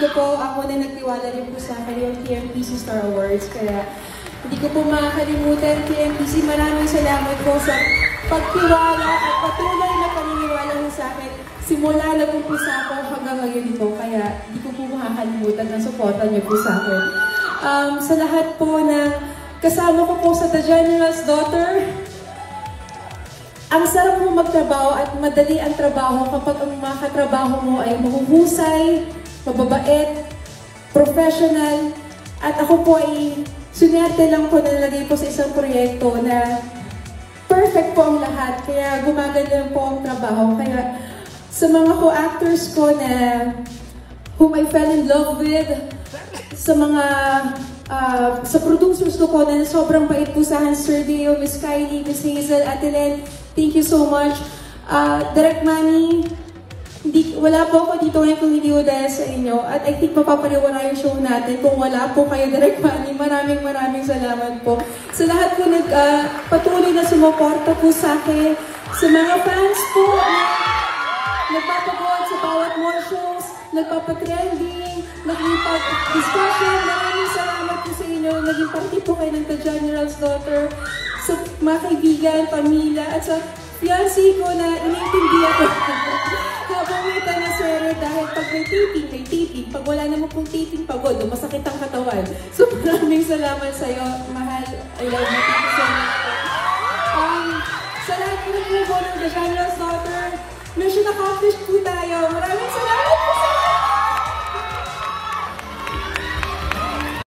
niyo po, ako na nagtiwala rin po sa akin yung PMPC Star Awards. Kaya hindi ko po makakalimutan, PMPC, maraming salamat po sa pagtiwala at patuloy na paniniwala mo sa akin. Simula nag-umpisa ako hanggang ngayon po, kaya hindi ko po makakalimutan na suporta niyo po sa akin. Sa lahat po ng kasama ko po sa The General's Daughter, ang sarap mo magtrabaho at madali ang trabaho kapag ang mga katrabaho mo ay mahuhusay, mababait, professional, at ako po ay sunerte lang po na nalagay po sa isang proyekto na perfect po ang lahat, kaya gumaganda po ang trabaho. Kaya sa mga co-actors ko na whom I fell in love with, sa mga sa producers ko na sobrang bait po sa akin, Sir Deo, Miss Kylie, Miss Hazel, Ate Len, thank you so much. Direct Manny, wala po ako dito ngayon kung hindi ko dahil sa inyo. At I think mapapaliwala yung show natin kung wala po kayo, Direct Manny. Maraming salamat po. Sa lahat po patuloy na sumuporta po sa akin. Sa mga fans po na nagpapagod sa bawat mall shows, nagpapatrending, nagpapag-discussion. Maraming salamat po sa inyo. Naging party po kayo ng The General's Daughter. Sa mga kaibigan, pamilya, at sa fiancé ko na iniintindihan ko. Habang may tanasero dahil pag may taping. Pag wala naman pong taping, pagod, masakit ang katawan. So maraming salamat sa'yo, mahal. I love you. Thank you so much. Sa lahat po ng The General's Daughter, mission accomplished po tayo. Maraming salamat!